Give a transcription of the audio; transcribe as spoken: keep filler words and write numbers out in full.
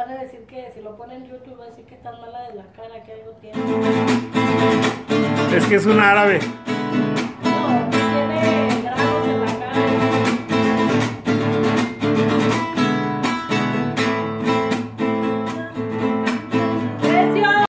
van a decir que si lo ponen en YouTube va a decir que está mala de la cara, que algo tiene. Es que es un árabe.